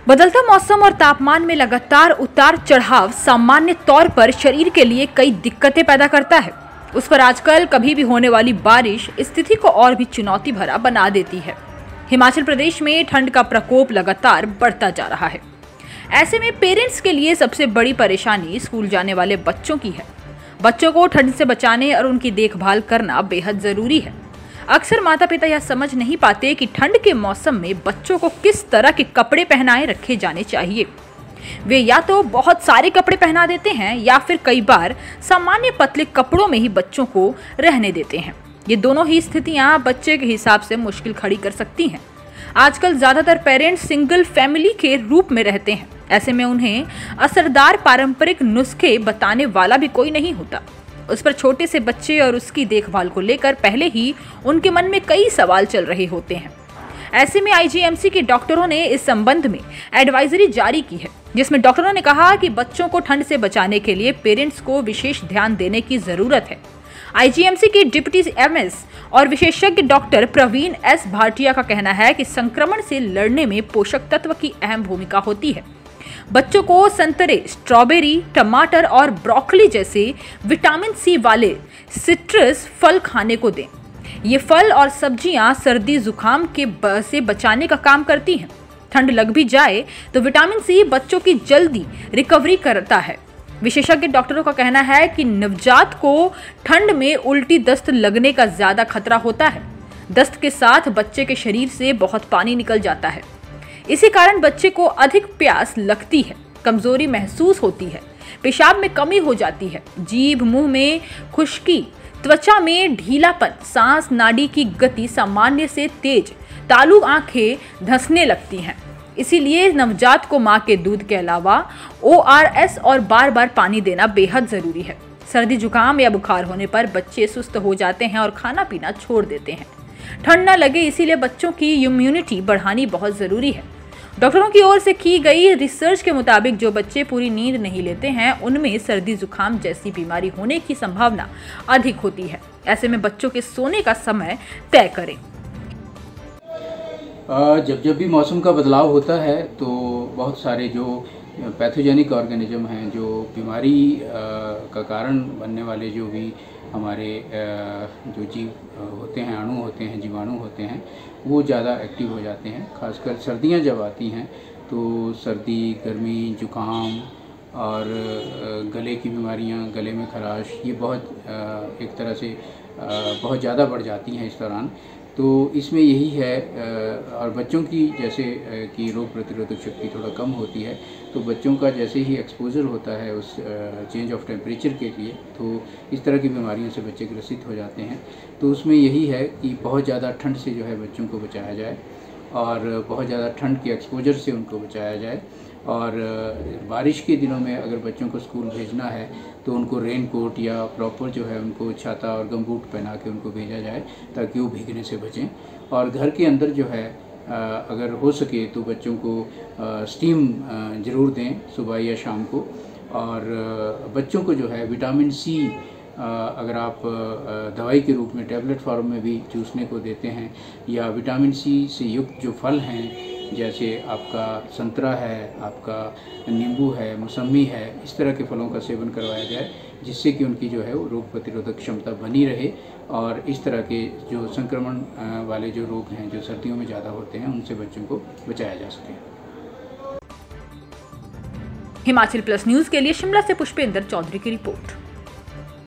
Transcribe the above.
बदलता मौसम और तापमान में लगातार उतार चढ़ाव सामान्य तौर पर शरीर के लिए कई दिक्कतें पैदा करता है। उस पर आजकल कभी भी होने वाली बारिश स्थिति को और भी चुनौती भरा बना देती है। हिमाचल प्रदेश में ठंड का प्रकोप लगातार बढ़ता जा रहा है। ऐसे में पेरेंट्स के लिए सबसे बड़ी परेशानी स्कूल जाने वाले बच्चों की है। बच्चों को ठंड से बचाने और उनकी देखभाल करना बेहद जरूरी है। अक्सर माता पिता यह समझ नहीं पाते कि ठंड के मौसम में बच्चों को किस तरह के कपड़े पहनाए रखे जाने चाहिए। वे या तो बहुत सारे कपड़े पहना देते हैं या फिर कई बार सामान्य पतले कपड़ों में ही बच्चों को रहने देते हैं। ये दोनों ही स्थितियां बच्चे के हिसाब से मुश्किल खड़ी कर सकती हैं। आजकल ज्यादातर पेरेंट्स सिंगल फैमिली के रूप में रहते हैं। ऐसे में उन्हें असरदार पारंपरिक नुस्खे बताने वाला भी कोई नहीं होता। उस पर छोटे से बच्चे और उसकी देखभाल को लेकर पहले ही उनके मन में कई सवाल चल रहे होते हैं। ऐसे में आईजीएमसी के डॉक्टरों ने इस संबंध में एडवाइजरी जारी की है, जिसमें डॉक्टरों ने कहा कि बच्चों को ठंड से बचाने के लिए पेरेंट्स को विशेष ध्यान देने की जरूरत है। आईजीएमसी के डिप्टी एमएस और विशेषज्ञ डॉक्टर प्रवीण एस भाटिया का कहना है कि संक्रमण से लड़ने में पोषक तत्व की अहम भूमिका होती है। बच्चों को संतरे, स्ट्रॉबेरी, टमाटर और ब्रोकली जैसे विटामिन सी वाले सिट्रस फल खाने को दें। ये फल और सब्जियां सर्दी जुकाम से बचाने का काम करती हैं। ठंड लग भी जाए तो विटामिन सी बच्चों की जल्दी रिकवरी करता है। विशेषज्ञ डॉक्टरों का कहना है कि नवजात को ठंड में उल्टी दस्त लगने का ज्यादा खतरा होता है। दस्त के साथ बच्चे के शरीर से बहुत पानी निकल जाता है। इसी कारण बच्चे को अधिक प्यास लगती है, कमजोरी महसूस होती है, पेशाब में कमी हो जाती है, जीभ मुंह में खुश्की, त्वचा में ढीलापन, सांस नाड़ी की गति सामान्य से तेज, तालु आंखें धंसने लगती हैं। इसीलिए नवजात को मां के दूध के अलावा ओआरएस और बार बार पानी देना बेहद जरूरी है। सर्दी जुकाम या बुखार होने पर बच्चे सुस्त हो जाते हैं और खाना पीना छोड़ देते हैं। ठंड न लगे इसीलिए बच्चों की इम्यूनिटी बढ़ानी बहुत जरूरी है। डॉक्टरों की ओर से की गई रिसर्च के मुताबिक जो बच्चे पूरी नींद नहीं लेते हैं उनमें सर्दी जुकाम जैसी बीमारी होने की संभावना अधिक होती है। ऐसे में बच्चों के सोने का समय तय करें। जब भी मौसम का बदलाव होता है तो बहुत सारे जो पैथोजेनिक ऑर्गेनिज्म हैं, जो बीमारी का कारण बनने वाले जो भी हमारे जो जीव होते हैं, अणु होते हैं, जीवाणु होते हैं, वो ज़्यादा एक्टिव हो जाते हैं। खासकर सर्दियां जब आती हैं तो सर्दी, गर्मी, जुकाम और गले की बीमारियां, गले में खराश, ये बहुत एक तरह से बहुत ज़्यादा बढ़ जाती हैं इस दौरान। तो इसमें यही है और बच्चों की जैसे कि रोग प्रतिरोधक शक्ति थोड़ा कम होती है, तो बच्चों का जैसे ही एक्सपोजर होता है उस चेंज ऑफ टेम्परेचर के लिए, तो इस तरह की बीमारियों से बच्चे ग्रसित हो जाते हैं। तो उसमें यही है कि बहुत ज़्यादा ठंड से जो है बच्चों को बचाया जाए और बहुत ज़्यादा ठंड के एक्सपोजर से उनको बचाया जाए। और बारिश के दिनों में अगर बच्चों को स्कूल भेजना है तो उनको रेन कोट या प्रॉपर जो है उनको छाता और गमबूट पहना के उनको भेजा जाए ताकि वो भीगने से बचें। और घर के अंदर जो है अगर हो सके तो बच्चों को स्टीम ज़रूर दें सुबह या शाम को। और बच्चों को जो है विटामिन सी अगर आप दवाई के रूप में टैबलेट फॉर्म में भी चूसने को देते हैं, या विटामिन सी से युक्त जो फल हैं जैसे आपका संतरा है, आपका नींबू है, मौसमी है, इस तरह के फलों का सेवन करवाया जाए, जिससे कि उनकी जो है वो रोग प्रतिरोधक क्षमता बनी रहे और इस तरह के जो संक्रमण वाले जो रोग हैं जो सर्दियों में ज़्यादा होते हैं उनसे बच्चों को बचाया जा सके। हिमाचल प्लस न्यूज़ के लिए शिमला से पुष्पेंद्र चौधरी की रिपोर्ट।